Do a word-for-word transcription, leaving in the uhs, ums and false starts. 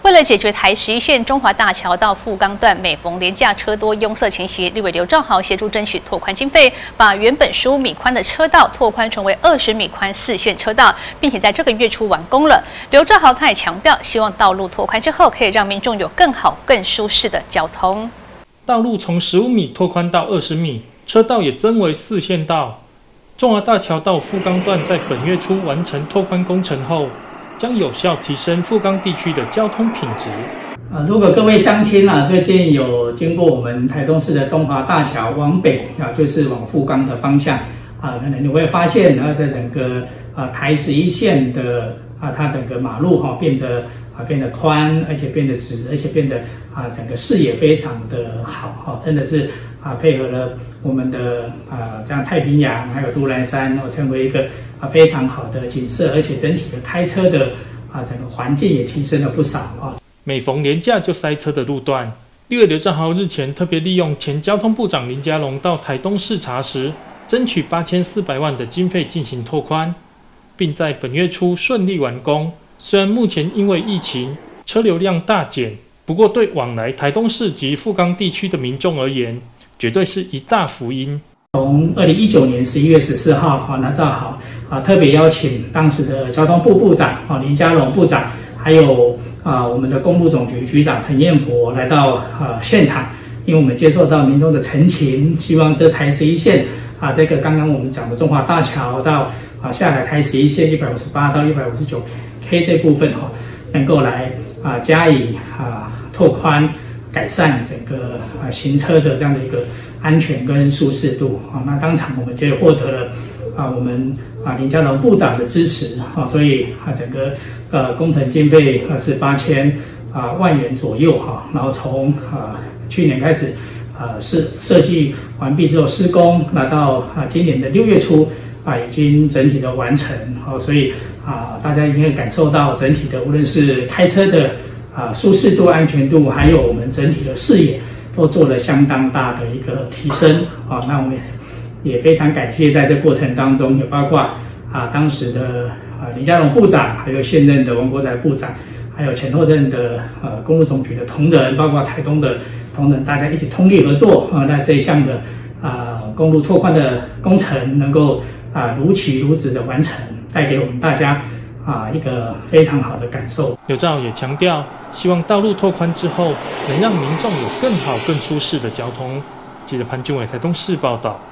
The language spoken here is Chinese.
为了解决台十一线中华大桥到富冈段每逢连假车多拥塞情形，立委刘兆豪协助争取拓宽经费，把原本十五米宽的车道拓宽成为二十米宽四线车道，并且在这个月初完工了。刘兆豪他也强调，希望道路拓宽之后，可以让民众有更好、更舒适的交通。 道路从十五米拓宽到二十米，车道也增为四线道。中华大桥到富冈段在本月初完成拓宽工程后，将有效提升富冈地区的交通品质。 啊，如果各位乡亲啊，最近有经过我们台东市的中华大桥往北啊，就是往富冈的方向啊，可能你会发现啊，在整个啊台十一线的啊，它整个马路哈、啊、变得啊变得宽，而且变得直，而且变得啊整个视野非常的好哈、啊，真的是啊配合了我们的啊这样太平洋还有都兰山，哦，成为一个啊非常好的景色，而且整体的开车的啊整个环境也提升了不少啊。 每逢连假就塞车的路段，立委刘兆豪日前特别利用前交通部长林佳龙到台东视察时，争取八千四百万的经费进行拓宽，并在本月初顺利完工。虽然目前因为疫情车流量大减，不过对往来台东市及富冈地区的民众而言，绝对是一大福音。 从二零一九年十一月十四号，啊，那兆豪啊特别邀请当时的交通部部长啊林佳龙部长，还有啊我们的公路总局局长陈彦博来到啊现场，因为我们接受到民众的陈情，希望这台十一线啊这个刚刚我们讲的中华大桥到啊下海台十一线一百五十八到一百五十九 K 这部分哈、啊，能够来啊加以啊拓宽改善整个啊行车的这样的一个安全跟舒适度啊，那当场我们就获得了啊我们啊林佳龙部长的支持啊，所以啊整个呃工程经费啊是八千啊万元左右哈、啊，然后从啊去年开始啊是设计完毕之后施工，那到啊今年的六月初啊已经整体的完成啊，所以啊大家应该感受到整体的无论是开车的啊舒适度、安全度，还有我们整体的视野，都做了相当大的一个提升啊。那我们也非常感谢，在这过程当中，也包括啊当时的啊林佳龙部长，还有现任的王国材部长，还有前后任的呃公路总局的同仁，包括台东的同仁，大家一起通力合作啊，那这一项的啊公路拓宽的工程能够啊如期如职的完成，带给我们大家啊一个非常好的感受。 刘兆也强调，希望道路拓宽之后，能让民众有更好、更舒适的交通。记者潘俊伟台东市报道。